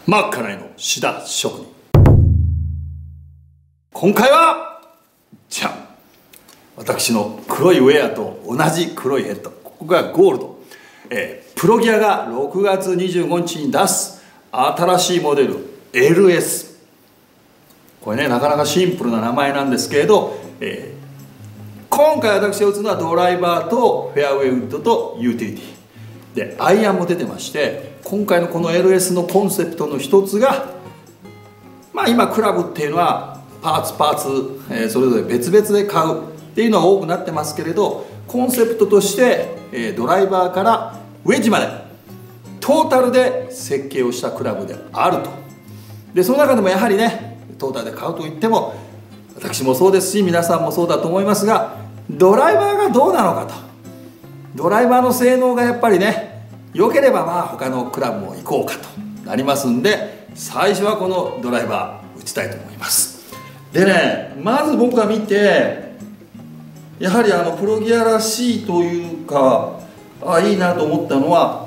マッカナイのシダ職人。今回はじゃん、私の黒いウェアと同じ黒いヘッド、ここがゴールド、プロギアが6月25日に出す新しいモデル LS。 これね、なかなかシンプルな名前なんですけれど、今回私が打つのはドライバーとフェアウェイウッドとユーティリティで、アイアンも出てまして、今回のこの LS のコンセプトの一つが、今クラブっていうのはパーツ、それぞれ別々で買うっていうのが多くなってますけれど、コンセプトとして、ドライバーからウェッジまでトータルで設計をしたクラブであると。でその中でもやはりね、トータルで買うといっても私もそうですし皆さんもそうだと思いますが、ドライバーがどうなのかと。ドライバーの性能がやっぱりね、良ければ他のクラブも行こうかとなりますんで、最初はこのドライバー打ちたいと思います。でね、まず僕が見てやはりプロギアらしいというか、いいなと思ったのは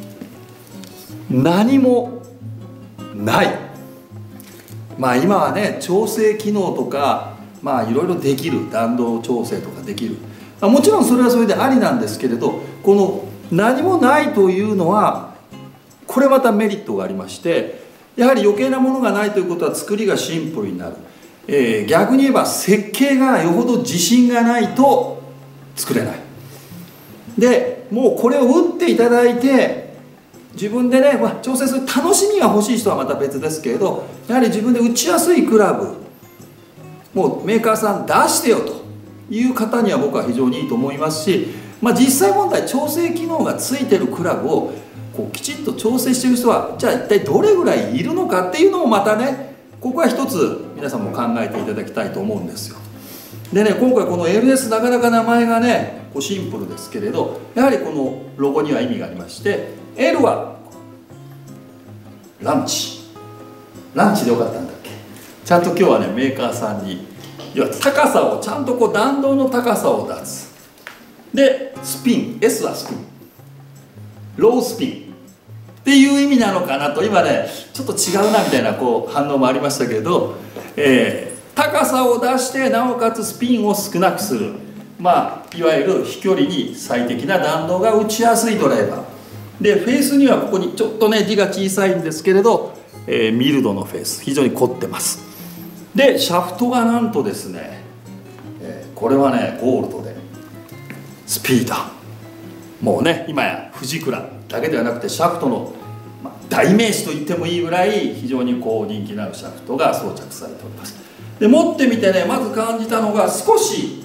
何もない。今はね、調整機能とかいろいろできる、弾道調整とかできる、もちろんそれはそれでありなんですけれど、この何もないというのはこれまたメリットがありまして、やはり余計なものがないということは作りがシンプルになる、逆に言えば設計がよほど自信がないと作れない。でもうこれを打っていただいて自分でね、調整する楽しみが欲しい人はまた別ですけれど、やはり自分で打ちやすいクラブもうメーカーさん出してよという方には僕は非常にいいと思いますし、実際問題調整機能がついてるクラブをきちっと調整している人はじゃあ一体どれぐらいいるのかっていうのもまたね、ここは一つ皆さんも考えていただきたいと思うんですよ。でね、今回この LS なかなか名前がねシンプルですけれど、やはりこのロゴには意味がありまして、 L はランチでよかったんだっけ。ちゃんと今日はねメーカーさんに要は高さをちゃんと弾道の高さを出す。でスピン S はスピン、ロースピンっていう意味なのかなと今ねちょっと違うなみたいな反応もありましたけれど、高さを出してなおかつスピンを少なくする、いわゆる飛距離に最適な弾道が打ちやすいドライバーで、フェースにはここにちょっとね字が小さいんですけれど、ミルドのフェース非常に凝ってます。でシャフトがなんとですね、これはねゴールドでスピーダー、もうね今やフジクラだけではなくてシャフトの代名詞と言ってもいいぐらい非常に人気のあるシャフトが装着されております。で持ってみてね、まず感じたのが少し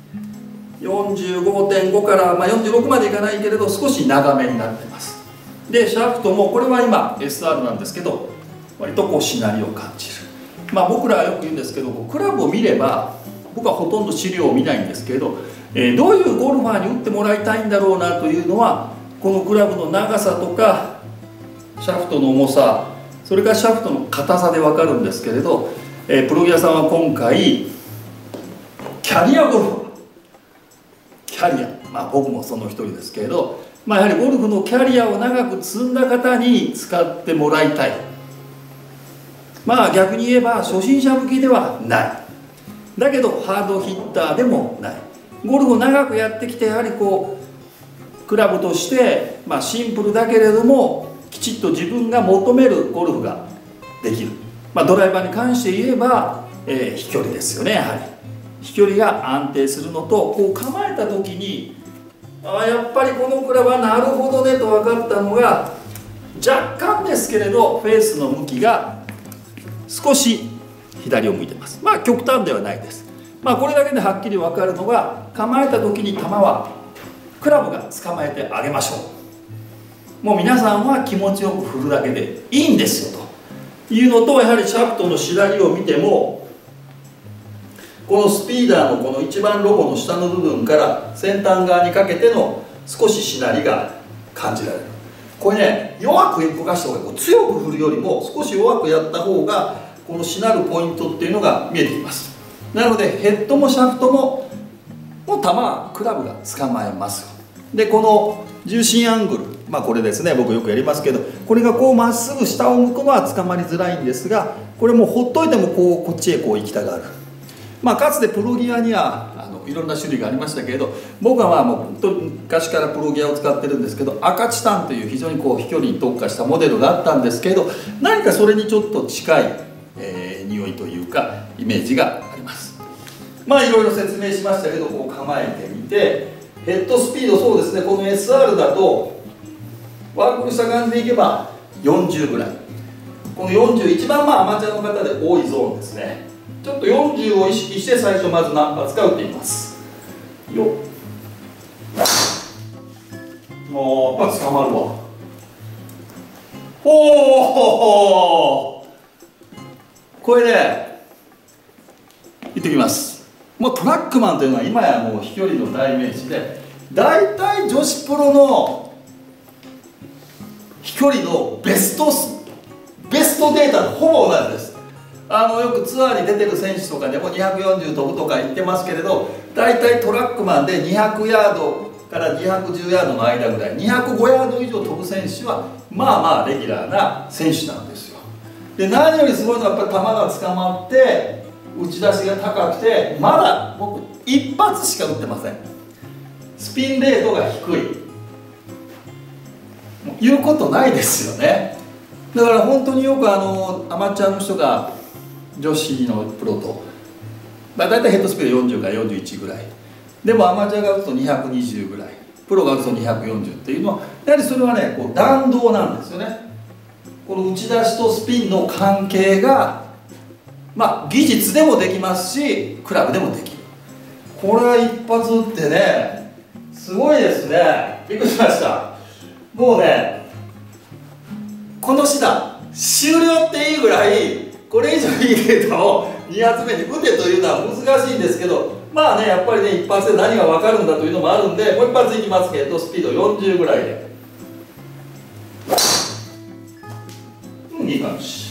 45.5 から46までいかないけれど少し長めになってます。でシャフトもこれは今 SR なんですけど、割としなりを感じる。僕らはよく言うんですけど、クラブを見れば僕はほとんど資料を見ないんですけれど、どういうゴルファーに打ってもらいたいんだろうなというのは、このクラブの長さとかシャフトの重さ、それからシャフトの硬さで分かるんですけれど、プロギアさんは今回キャリアゴルファー、キャリア、僕もその一人ですけれど、やはりゴルフのキャリアを長く積んだ方に使ってもらいたい。逆に言えば初心者向きではない、だけどハードヒッターでもない。ゴルフを長くやってきて、やはりクラブとして、シンプルだけれどもきちっと自分が求めるゴルフができる。ドライバーに関して言えば、飛距離ですよね。やはり飛距離が安定するのと、構えた時にやっぱりこのクラブはなるほどねと分かったのが、若干ですけれどフェースの向きが少し左を向いてます。極端ではないです。これだけではっきり分かるのが、構えた時に球はクラブが捕まえてあげましょう。もう皆さんは気持ちよく振るだけでいいんですよというのと、やはりシャフトのしなりを見ても、このスピーダーのこの一番ロゴの下の部分から先端側にかけての少ししなりが感じられる。これね、弱く動かした方が強く振るよりも少し弱くやった方がこのしなるポイントっていうのが見えてきます。なのでヘッドもシャフトも球はクラブが捕まえます。でこの重心アングルまあこれですね、僕よくやりますけど、これがこうまっすぐ下を向くのは捕まりづらいんですが、これもうほっといてもこっちへこう行きたがる。まあかつてプロギアにはいろんな種類がありましたけれど、僕はまあもう本当に昔からプロギアを使ってるんですけど、赤チタンという非常にこう飛距離に特化したモデルがあったんですけど、何かそれにちょっと近い、匂いというかイメージがあります。まあいろいろ説明しましたけど、こう構えてみて、ヘッドスピード、そうですね、この SR だとワークした感じでいけば40ぐらい、この40一番まあアマチュアの方で多いゾーンですね。ちょっと40を意識して最初まず何発か打ってみますよっ。もう一発捕まるわ。おお、これでいってきます。もうトラックマンというのは今やもう飛距離の代名詞で、大体女子プロの飛距離のベストデータとほぼ同じです。よくツアーに出てる選手とかでも240飛ぶとか言ってますけれど、大体トラックマンで200ヤードから210ヤードの間ぐらい、205ヤード以上飛ぶ選手はまあまあレギュラーな選手なんですよ。で何よりすごいのはやっぱり球が捕まって打ち出しが高くて、まだ僕一発しか打ってません。スピンレートが低い、言うことないですよね。だから本当によくアマチュアの人が女子のプロと、だいたいヘッドスピード40から41ぐらいでも、アマチュアが打つと220ぐらい、プロが打つと240っていうのはやはりそれはね、こう弾道なんですよね。この打ち出しとスピンの関係がまあ技術でもできますし、クラブでもできる。これは一発打ってね、すごいですね。びっくりしました。もうね、このシダ終了っていいぐらい、これ以上いいデータを2発目に打てというのは難しいんですけど、まあね、やっぱりね、一発で何が分かるんだというのもあるんで、もう一発いきますけど、スピード40ぐらいで、いい感じ。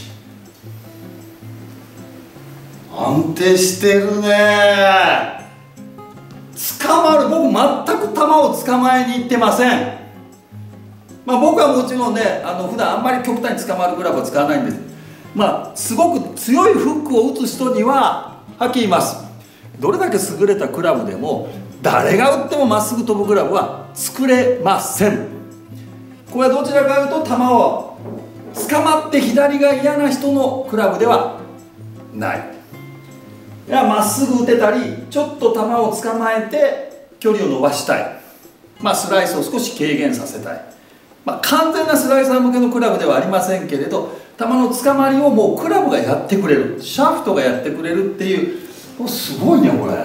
安定してるね。捕まる、僕全く球を捕まえに行ってません。まあ僕はもちろんね、普段あんまり極端に捕まるグラブは使わないんです。まあすごく強いフックを打つ人にははっきり言います、どれだけ優れたクラブでも誰が打ってもまっすぐ飛ぶグラブは作れません。これはどちらかというと球を捕まって左が嫌な人のクラブではない。いや、まっすぐ打てたり、ちょっと球を捕まえて距離を伸ばしたい、まあ、スライスを少し軽減させたい、まあ、完全なスライサー向けのクラブではありませんけれど、球の捕まりをもうクラブがやってくれる、シャフトがやってくれるっていう、もうすごいねこれ。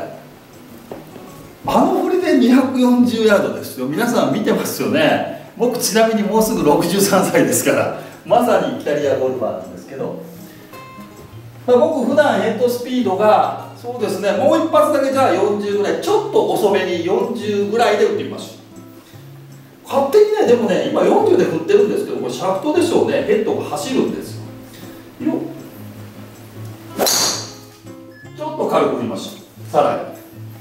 振りで240ヤードですよ。皆さん見てますよね。僕ちなみにもうすぐ63歳ですから、まさにキャリアゴルファーなんですけど、僕普段ヘッドスピードがそうですね、もう一発だけじゃあ40ぐらい、ちょっと遅めに40ぐらいで打ってみましょう。勝手にね、でもね、今40で振ってるんですけど、これシャフトでしょうね、ヘッドが走るんですよ。ちょっと軽く振りましょう。さらに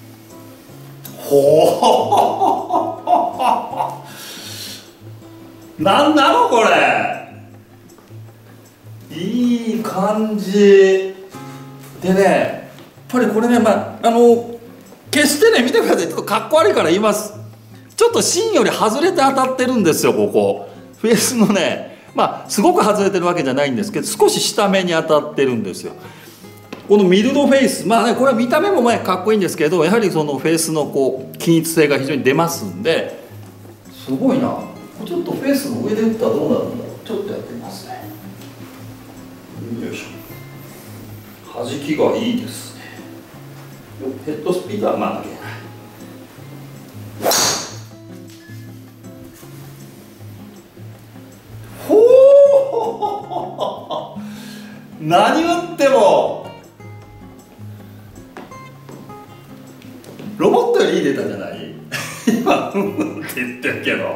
なんだろこれ、いい感じでね、やっぱりこれね、決してね、見てください、ちょっとかっこ悪いから言います。ちょっと芯より外れて当たってるんですよ、ここフェースのね、すごく外れてるわけじゃないんですけど、少し下目に当たってるんですよ。このミルドフェイス、これは見た目もかっこいいんですけど、やはりそのフェースの均一性が非常に出ますんで、すごいな。ちょっとフェースの上で打ったらどうなるんだろう。ちょっとやってみますね。よいしょ。弾きがいいですね。ヘッドスピードは負けない。何打ってもロボットよりいいデータじゃない？今って言ってるけど、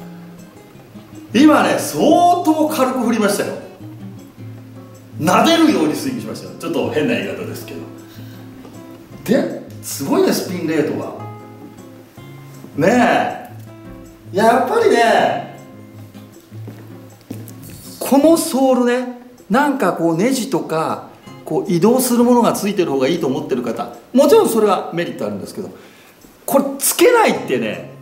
今ね相当軽く振りましたよ。撫でるようにスイングしましたよ。ちょっと変な言い方ですけど、ですごいね、スピンレートがねえ。やっぱりね、 このソールね、なんかこうネジとかこう移動するものがついてる方がいいと思ってる方、もちろんそれはメリットあるんですけど、これつけないってね、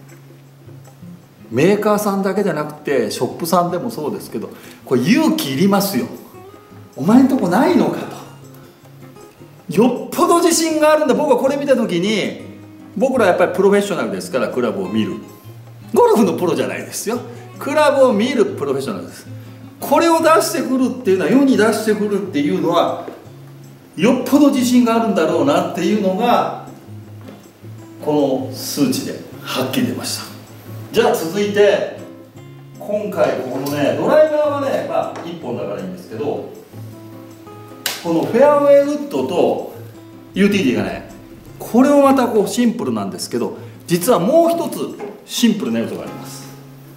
メーカーさんだけじゃなくてショップさんでもそうですけど、これ勇気いりますよ。お前んとこないのかと。よっぽど自信があるんだ。僕はこれ見た時に、僕らやっぱりプロフェッショナルですから、クラブを見る、ゴルフのプロじゃないですよ、クラブを見るプロフェッショナルです。これを出してくるっていうのは、世に出してくるっていうのはよっぽど自信があるんだろうなっていうのがこの数値ではっきり出ました。じゃあ続いて、今回このねドライバーはね、まあ1本だからいいんですけど、このフェアウェイウッドと UTD がね、これもまたこうシンプルなんですけど、実はもう一つシンプルな要素があります。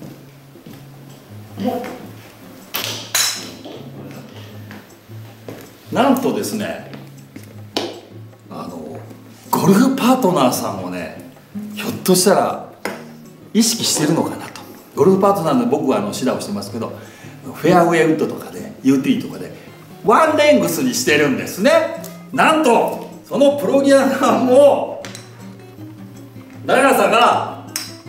なんとですね、ゴルフパートナーさんをね、ひょっとしたら意識してるのかなと。ゴルフパートナーで僕は指導をしてますけど、フェアウェイウッドとかで UT とかでワンレングスにしてるんですね。なんとそのプロギアさんも長さが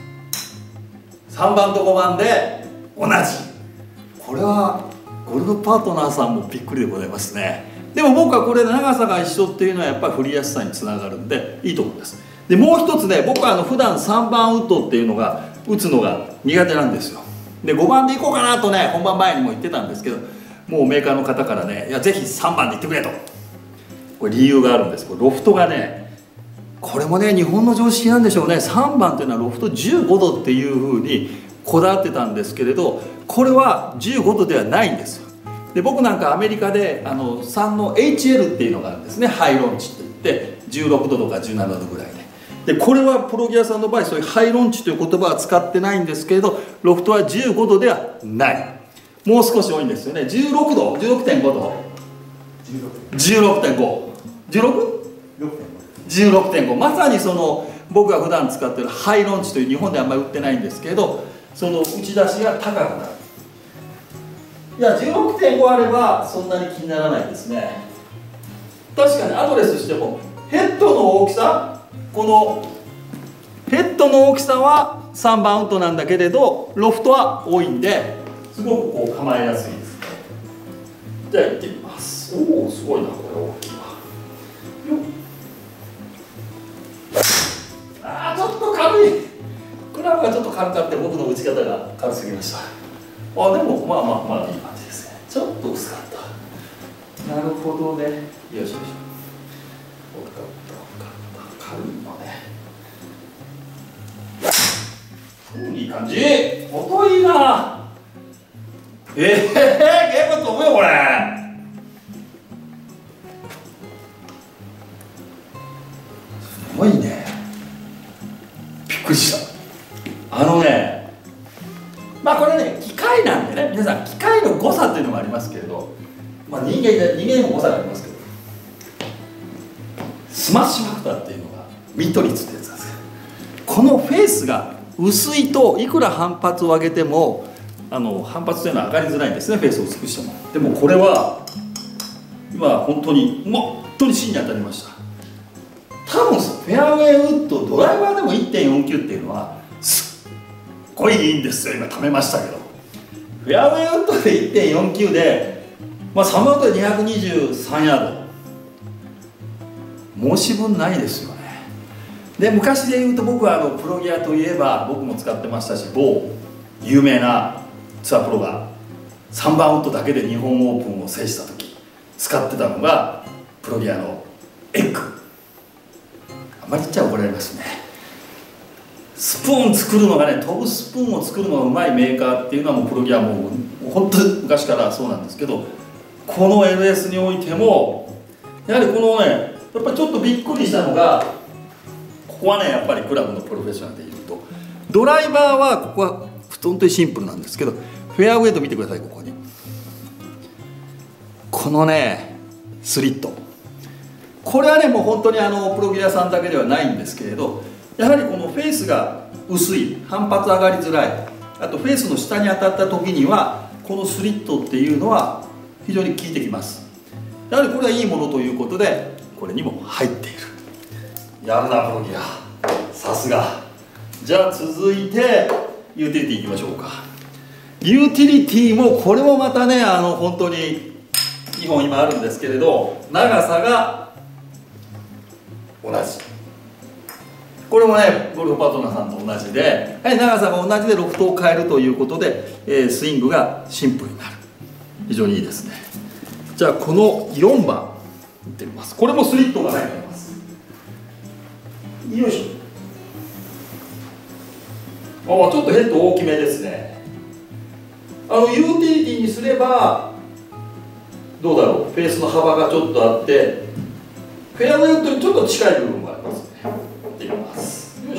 3番と5番で同じ。これはゴルフパートナーさんもびっくりでございますね。でも僕はこれ長さが一緒っていうのはやっぱり振りやすさにつながるんでいいと思います。でもう一つね、僕は普段3番ウッドっていうのが打つのが苦手なんですよ。で5番でいこうかなとね、本番前にも言ってたんですけど、もうメーカーの方からね、いやぜひ3番でいってくれと。これ理由があるんです。これロフトがね、これもね日本の常識なんでしょうね。3番っていうのはロフト15度っていうふうにこだわってたんですけれど、これは15度ではないんですよ。で僕なんかアメリカで3の HL っていうのがあるんですね。ハイロンチって言って16度とか17度ぐらいで、これはプロギアさんの場合そういうハイロンチという言葉は使ってないんですけれど、ロフトは15度ではない、もう少し多いんですよね。16度 16.5 度 16.5 まさにその僕が普段使ってるハイロンチという、日本であんまり売ってないんですけれど、その打ち出しが高くなる。いや 16.5 あればそんなに気にならないですね。確かにアドレスしてもヘッドの大きさ、このヘッドの大きさは3番ウッドなんだけれどロフトは多いんで、すごくこう構えやすいですね。じゃあ行ってみます。おおすごいな、これ大きいわ。あーちょっと軽い、クラブがちょっと軽かって僕の打ち方が軽すぎました。あでもまあいい感じですね。ちょっと薄かった。なるほどね。よしよし。分かった軽いのね。いい感じ。音いいな。ゲーム飛ぶよこれ。すごいね。びっくりした。まあこれね機械なんでね、皆さん機械の誤差っていうのもありますけれど、まあ人間にも誤差がありますけど、スマッシュファクターっていうのがミット率ってやつなんですよ。このフェースが薄いといくら反発を上げても反発というのは上がりづらいんですね、フェースを薄くしても。でもこれは今本当に芯に当たりました。多分フェアウェイウッドドライバーでも 1.49 っていうのはすっごいいいんですよ。今貯めましたけど、フェアウェイウッドで 1.49 で、3番ウッドで223ヤード、申し分ないですよね。で昔で言うと僕はプロギアといえば僕も使ってましたし、某有名なツアープロが3番ウッドだけで日本オープンを制した時使ってたのがプロギアのエッグ。あんまり言っちゃ怒られますね。スプーン作るのがね、飛ぶスプーンを作るのがうまいメーカーっていうのはもうプロギアもう本当に昔からそうなんですけど、この LS においてもやはりこのね、やっぱりちょっとびっくりしたのが、ここはねやっぱりクラブのプロフェッショナルでいうと、ドライバーはここは本当にシンプルなんですけど、フェアウェイと見てください。ここにこのねスリット、これはねもう本当にプロギアさんだけではないんですけれど、やはりこのフェースが薄い、反発上がりづらい、あとフェースの下に当たった時にはこのスリットっていうのは非常に効いてきます。やはりこれはいいものということでこれにも入っている。やるなプロギア、さすが。じゃあ続いてユーティリティいきましょうか。ユーティリティもこれもまたね本当に2本今あるんですけれど、長さが同じ。これもねゴルフパートナーさんと同じで、はい、長さが同じでロフトを変えるということで、スイングがシンプルになる。非常にいいですね。じゃあこの4番いってみます。これもスリットが入っています。よいしょ。ちょっとヘッド大きめですね。ユーティリティにすればどうだろう、フェースの幅がちょっとあってフェアウェイウッドにちょっと近い部分がありますね。いってみます。よいし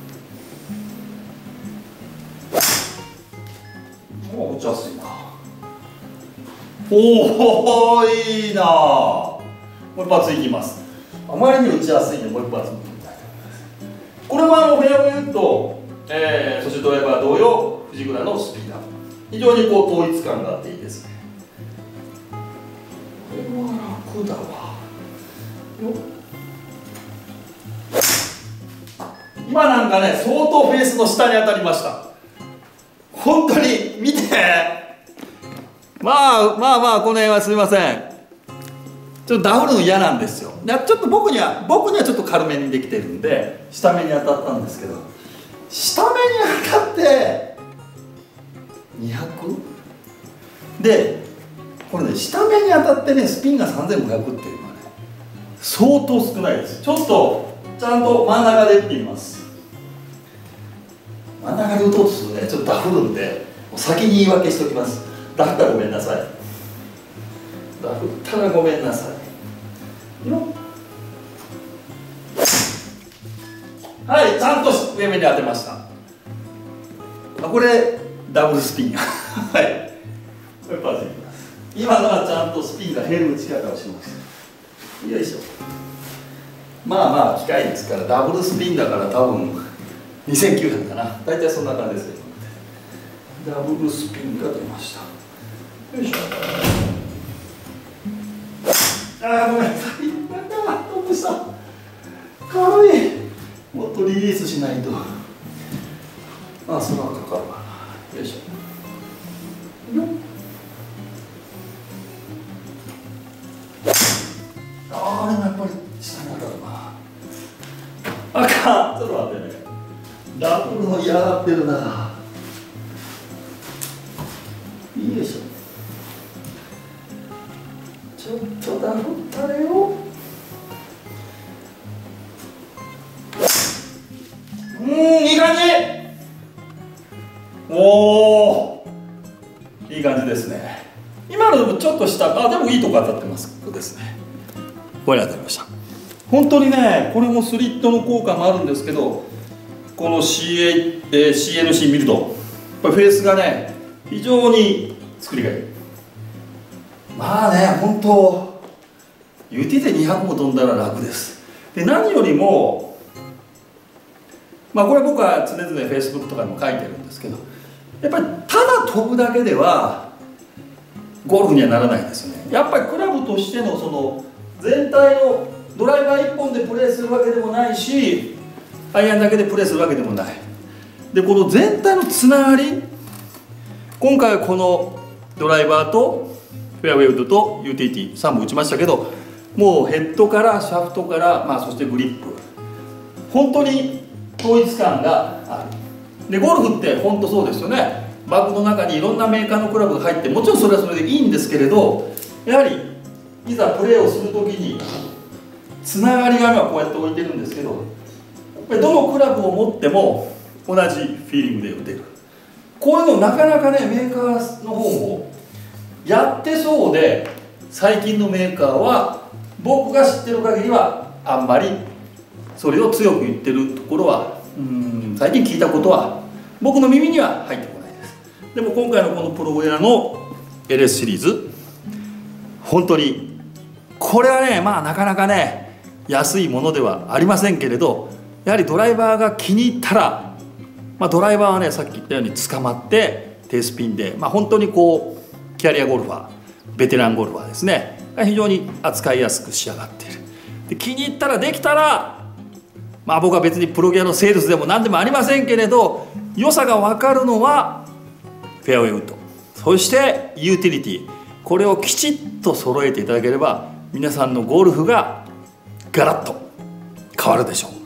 ょ。打ちやすいな。おお、いいな。もう一発いきます。あまりに打ちやすいんでもう一発いきたいと思います。これはフェアウェイウッド、そしてドライバー同様藤倉のスピーダー、非常にこう統一感があっていいですね。これは楽だわ。今なんかね相当フェースの下に当たりました。本当に見て、まあこの辺はすみません、ちょっとダフるの嫌なんですよ。ちょっと僕にはちょっと軽めにできてるんで下目に当たったんですけど、下目に当たって200で、これね下目に当たってねスピンが3500っていうのはね相当少ないです。ちょっとちゃんと真ん中で打ってみます。真ん中で打とうとするとねちょっとダフるんで先に言い訳しておきます。ダフったらごめんなさい。ダフったらごめんなさい。はい、ちゃんと上目に当てました。これダブルスピンはい、これパーツいきます。今のはちゃんとスピンが減る打ち方をします。よいしょ。機械ですからダブルスピンだから多分2900かな、大体そんな感じですよ。ダブルスピンが出ました。よいしょ。ごめんなさい。トップした。軽い。もっとリリースしないと。そのかかるわな。よいしょ。やっぱり下に当たるな。あかん。ちょっと待ってね。ダブルの嫌がってるな。よいしょ。ちょっとダブったれよ。いい感じ。おお、いい感じですね。今のでもちょっと下、でもいいとこ当たってます。ここですね。これ当たりました。本当にね、これもスリットの効果もあるんですけど、この CNC 見るとフェースがね非常に作りがいい。本当ユーティリティ200も飛んだら楽です。で何よりもこれ僕は常々 Facebook とかにも書いてるんですけど、やっぱりただ飛ぶだけではゴルフにはならないですよね。やっぱりクラブとしてのその全体のドライバー1本でプレーするわけでもないし、アイアンだけでプレーするわけでもない。でこの全体のつながり、今回はこのドライバーとフェアウェイウッドとユーティリティ3本打ちましたけど、もうヘッドからシャフトから、そしてグリップ、本当に統一感がある。でゴルフって本当そうですよね。バッグの中にいろんなメーカーのクラブが入って、もちろんそれはそれでいいんですけれど、やはりいざプレーをする時につながりが今こうやって置いてるんですけど、どのクラブを持っても同じフィーリングで打てる。こういうのなかなかねメーカーの方もやってそうで、最近のメーカーは僕が知ってる限りはあんまりそれを強く言ってるところは最近聞いたことは僕の耳には入ってこないです。でも今回のこのプロウェアの LS シリーズ、本当にこれはねなかなかね安いものではありませんけれど、やはりドライバーが気に入ったら、ドライバーはねさっき言ったように捕まって低スピンで、本当にこキャリアゴルファー、ベテランゴルファーですね、非常に扱いやすく仕上がっている。で気に入ったらできたら、僕は別にプロギアのセールスでも何でもありませんけれど、良さが分かるのはフェアウェイウッド、そしてユーティリティ、これをきちっと揃えていただければ皆さんのゴルフがガラッと変わるでしょう。